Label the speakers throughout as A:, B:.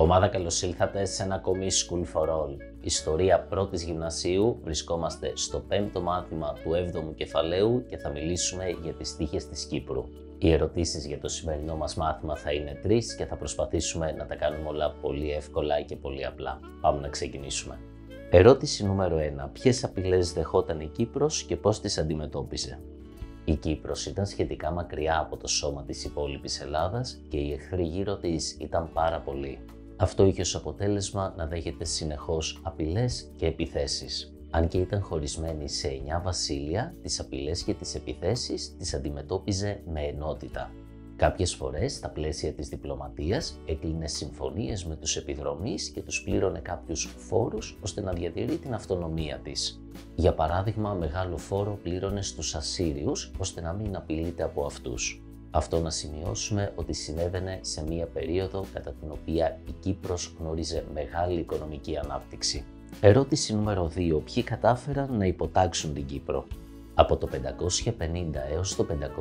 A: Ομάδα, καλώς ήλθατε σε ένα ακόμη School for All. Ιστορία πρώτης γυμνασίου, βρισκόμαστε στο 5ο μάθημα του 7ου κεφαλαίου και θα μιλήσουμε για τις τύχες της Κύπρου. Οι ερωτήσεις για το σημερινό μας μάθημα θα είναι 3 και θα προσπαθήσουμε να τα κάνουμε όλα πολύ εύκολα και πολύ απλά. Πάμε να ξεκινήσουμε. Ερώτηση νούμερο 1. Ποιες απειλές δεχόταν η Κύπρος και πώς τις αντιμετώπιζε? Η Κύπρος ήταν σχετικά μακριά από το σώμα της υπόλοιπης Ελλάδας και οι εχθροί γύρω της ήταν πάρα πολλοί. Αυτό είχε ως αποτέλεσμα να δέχεται συνεχώς απειλές και επιθέσεις. Αν και ήταν χωρισμένη σε 9 βασίλεια, τις απειλές και τις επιθέσεις τις αντιμετώπιζε με ενότητα. Κάποιες φορές, στα πλαίσια της διπλωματίας, έκλεινε συμφωνίες με τους επιδρομείς και τους πλήρωνε κάποιους φόρους ώστε να διατηρεί την αυτονομία της. Για παράδειγμα, μεγάλο φόρο πλήρωνε στους Ασσύριους ώστε να μην απειλείται από αυτούς. Αυτό να σημειώσουμε ότι συνέβαινε σε μία περίοδο κατά την οποία η Κύπρος γνώριζε μεγάλη οικονομική ανάπτυξη. Ερώτηση νούμερο 2. Ποιοι κατάφεραν να υποτάξουν την Κύπρο? Από το 550 έως το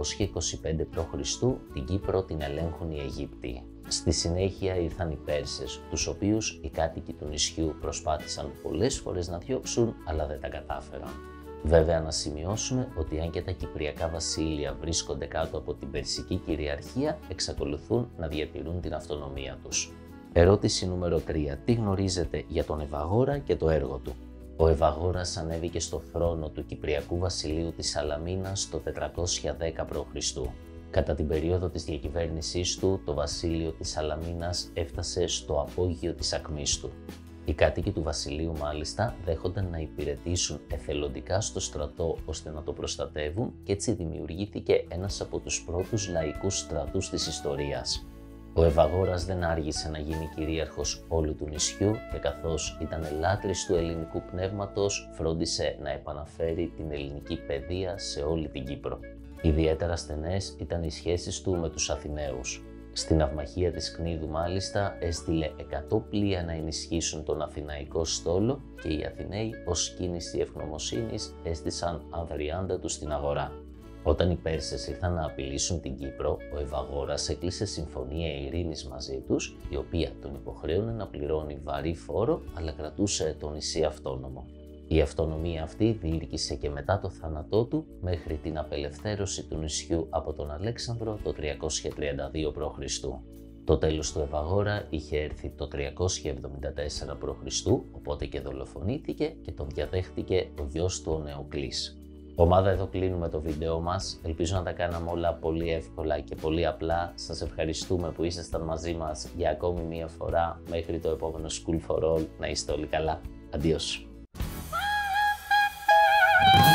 A: 525 π.Χ. την Κύπρο την ελέγχουν οι Αιγύπτιοι. Στη συνέχεια ήρθαν οι Πέρσες, τους οποίους οι κάτοικοι του νησιού προσπάθησαν πολλές φορές να διώξουν, αλλά δεν τα κατάφεραν. Βέβαια, να σημειώσουμε ότι αν και τα κυπριακά βασίλεια βρίσκονται κάτω από την περσική κυριαρχία, εξακολουθούν να διατηρούν την αυτονομία τους. Ερώτηση νούμερο 3. Τι γνωρίζετε για τον Ευαγόρα και το έργο του? Ο Ευαγόρας ανέβηκε στο θρόνο του Κυπριακού βασιλείου της Σαλαμίνας το 410 π.Χ. Κατά την περίοδο της διακυβέρνησής του, το βασίλειο της Σαλαμίνας έφτασε στο απόγειο της ακμής του. Οι κάτοικοι του βασιλείου μάλιστα δέχονταν να υπηρετήσουν εθελοντικά στο στρατό ώστε να το προστατεύουν και έτσι δημιουργήθηκε ένας από τους πρώτους λαϊκούς στρατούς της ιστορίας. Ο Ευαγόρας δεν άργησε να γίνει κυρίαρχος όλου του νησιού και καθώς ήταν λάτρης του ελληνικού πνεύματος, φρόντισε να επαναφέρει την ελληνική παιδεία σε όλη την Κύπρο. Ιδιαίτερα στενές ήταν οι σχέσεις του με τους Αθηναίους. Στην ναυμαχία της Κνίδου μάλιστα έστειλε 100 πλοία να ενισχύσουν τον Αθηναϊκό στόλο και οι Αθηναίοι ως κίνηση ευγνωμοσύνης έστησαν ανδριάντα τους στην αγορά. Όταν οι Πέρσες ήρθαν να απειλήσουν την Κύπρο, ο Ευαγόρας έκλεισε συμφωνία ειρήνης μαζί τους, η οποία τον υποχρέωνε να πληρώνει βαρύ φόρο, αλλά κρατούσε το νησί αυτόνομο. Η αυτονομία αυτή διήρκησε και μετά το θάνατό του μέχρι την απελευθέρωση του νησιού από τον Αλέξανδρο το 332 π.Χ. Το τέλος του Ευαγόρα είχε έρθει το 374 π.Χ., οπότε και δολοφονήθηκε και τον διαδέχτηκε ο γιος του ο Νεοκλής. Ομάδα, εδώ κλείνουμε το βίντεο μας. Ελπίζω να τα κάναμε όλα πολύ εύκολα και πολύ απλά. Σας ευχαριστούμε που ήσασταν μαζί μας για ακόμη μία φορά. Μέχρι το επόμενο School for All, να είστε όλοι καλά. Αντίος.